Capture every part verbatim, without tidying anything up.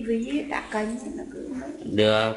ví cả cánh nó cứ được.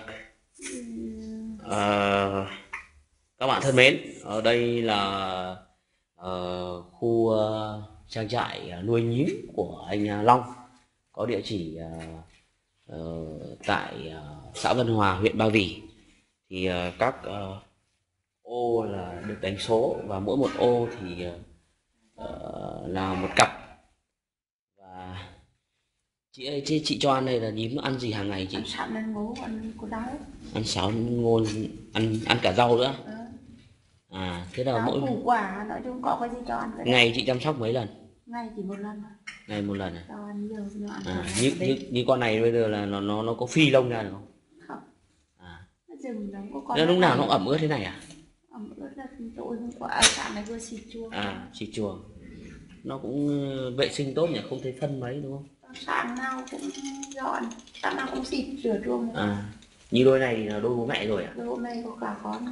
Ờ, các bạn thân mến, ở đây là ờ, khu uh, trang trại nuôi nhím của anh Long, có địa chỉ uh, uh, tại uh, xã Vân Hòa, huyện Ba Vì. Thì uh, các uh, ô là được đánh số, và mỗi một ô thì uh, là một cặp. Và chị ơi, chị, chị cho ăn đây là nhím nó ăn gì hàng ngày chị? ăn sắn ăn ngố ăn củ đau. Ăn sáo ngô, ăn ăn cả rau nữa. Ừ. À thế là Rau mỗi củ quả nói chung có cái gì cho ăn cái ngày chị chăm sóc mấy lần? ngày chỉ một lần thôi. Ngày một lần à? Cho ăn nhiều nó ăn À, cả như, ngày như như con này bây giờ là nó nó nó có phi lông ra được không? không. À, Nó dừng nó có thế con lúc nào nó này. ẩm ướt thế này à? Ẩm ướt là tối hôm qua sáng này vừa xịt chuông. À, xịt chuồng. Nó cũng ờ, vệ sinh tốt nhỉ, không thấy phân mấy đúng không? Sáng nào cũng dọn, sáng nào cũng xịt rửa chuông. À, như đôi này là đôi bố mẹ rồi à? Đôi hôm nay có cả con.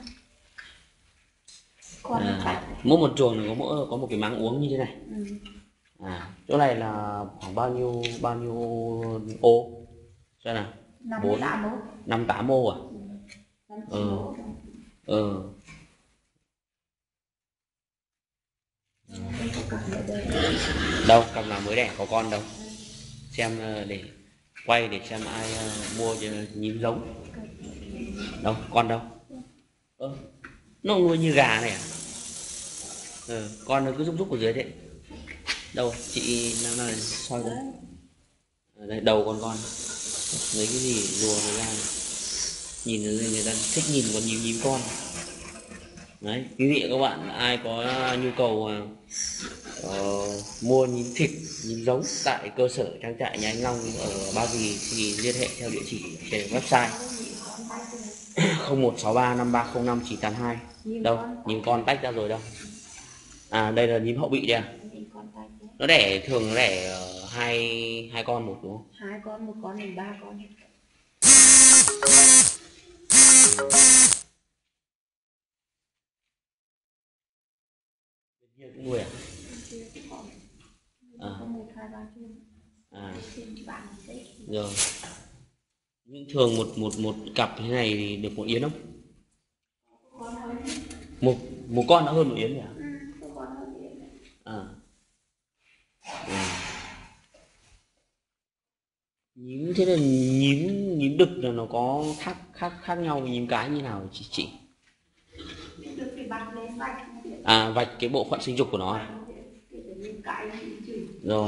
Con À, chạy. mỗi một chuồng là có mỗi có một cái máng uống như thế này. Ừ. À, chỗ này là khoảng bao nhiêu bao nhiêu ô? Xem nào. Bốn, Tám ô. năm tám ô à? Ừ. Ừ. Đâu, cặp nào mới đẻ có con đâu? Xem ờ, để quay để xem ai ờ, mua cho nhím giống. Đâu, con đâu? Ơ, nó nuôi như gà này à? Ừ, con nó cứ rúc rúc ở dưới thế. Đâu, chị nào nào soi đây. Ở đây đầu con con. Lấy cái gì rùa nó ra. Nhìn người, người ta thích nhìn con nhím nhím con. Đấy, quý vị các bạn ai có nhu cầu uh, mua nhím thịt, nhím giống tại cơ sở trang trại nhà anh Long ở Ba Vì thì liên hệ theo địa chỉ trên website không một sáu ba năm ba không năm chín tám hai. Đâu, nhím con tách ra rồi đâu. À đây là nhím hậu bị đây à? Nó đẻ thường nó đẻ uh, hai hai con một đúng không? Hai con, một con đến ba con. Bên kia cũng nuôi à? À. À. Rồi. Nhưng thường một một một cặp thế này thì được một yến không? Một một con đã hơn một yến nhỉ? À. Ừ. Nhím thế là nhím nhím đực là nó có khác khác khác nhau với nhím cái như nào chị chị? À, vạch cái bộ phận sinh dục của nó à? Rồi.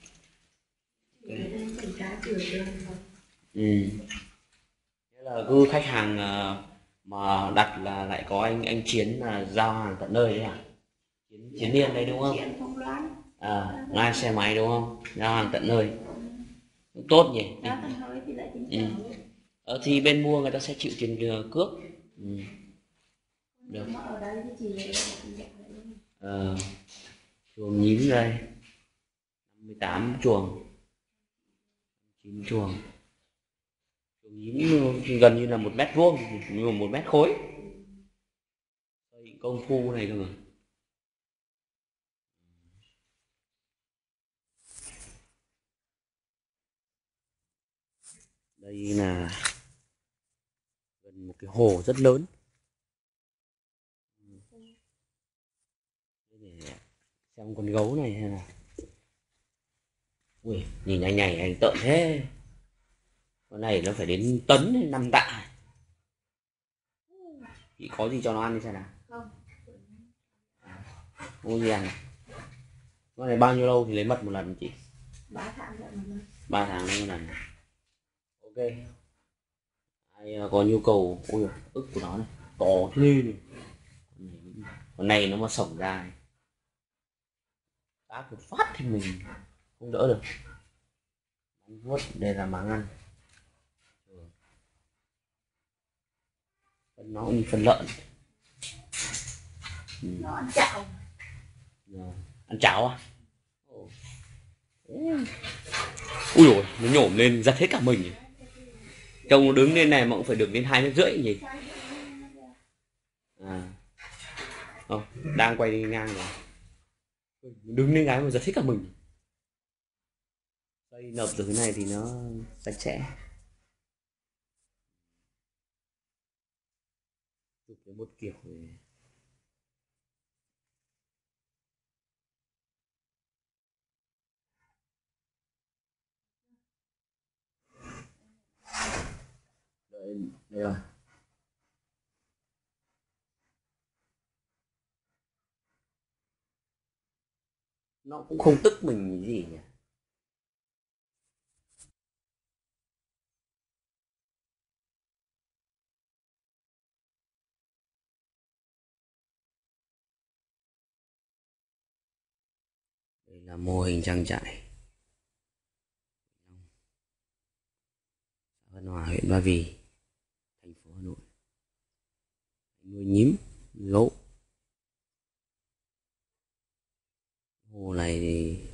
Ừ. Thế là cứ khách hàng mà đặt là lại có anh anh Chiến là giao hàng tận nơi đấy à? Chiến, Chiến Liên đây đúng không? À, ngay xe máy đúng không? Giao hàng tận nơi. Tốt nhỉ? Ừ. Ờ, thì bên mua người ta sẽ chịu tiền cước. Ừ. Được. Ờ, chuồng nhím đây năm mươi tám chuồng, chín chuồng. Chuồng nhím gần như là một mét vuông, một mét khối. Công phu này cơ mà. Đây là gần một cái hồ rất lớn. Để xem con gấu này hay là, ui nhìn anh này anh tợn thế. Con này nó phải đến tấn hay năm tạ. Chị có gì cho nó ăn đi xem nào? Không. Không gì ăn. Con này bao nhiêu lâu thì lấy mật một lần chị? Ba tháng lại một lần. Ba tháng lấy một lần. Ok. Ai có nhu cầu, ui ức của nó này to thế này. Con này nó mà sổng ra này, đá một phát thì mình không đỡ được. Bắn vuốt đây là máng ăn. Nó cũng như phân lợn. Ừ. Nó ăn chảo. Rồi. Ăn cháo à? Ui dồi, nó nhổm lên giật hết cả mình. Trông nó đứng lên này mà cũng phải được đến hai mét rưỡi nhỉ? À. Không, đang quay đi ngang rồi. Đứng lên gái mà giật hết cả mình. cây nộp từ cái này thì nó sạch sẽ. Chụp cái một kiểu thì đây, đây rồi. Nó cũng không tức mình gì nhỉ. Đây là mô hình trang trại xã Vân Hòa, huyện Ba Vì, thành phố Hà Nội, nuôi nhím, nuôi gấu. Hồ này thì